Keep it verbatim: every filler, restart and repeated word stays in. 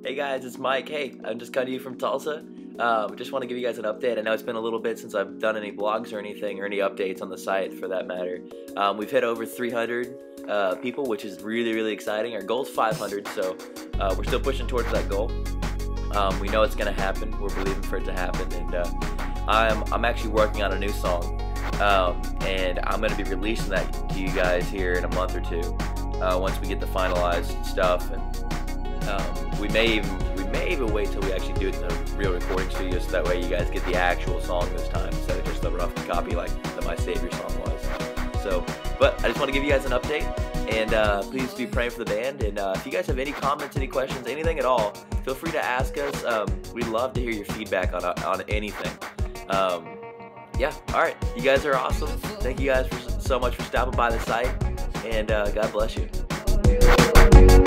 Hey guys, it's Mike. Hey, I'm just coming to you from Tulsa. Um, just want to give you guys an update. I know it's been a little bit since I've done any blogs or anything, or any updates on the site for that matter. Um, we've hit over three hundred uh, people, which is really, really exciting. Our goal's five hundred, so uh, we're still pushing towards that goal. Um, we know it's going to happen. We're believing for it to happen, and uh, I'm, I'm actually working on a new song, um, and I'm going to be releasing that to you guys here in a month or two uh, once we get the finalized stuff. And um, we may even we may even wait till we actually do it in a real recording studio, so that way you guys get the actual song this time instead of just a rough copy like the My Savior song was. So, but I just want to give you guys an update, and uh, please be praying for the band. And uh, if you guys have any comments, any questions, anything at all, feel free to ask us. Um, we'd love to hear your feedback on on anything. Um, yeah, all right. You guys are awesome. Thank you guys for so much for stopping by the site, and uh, God bless you.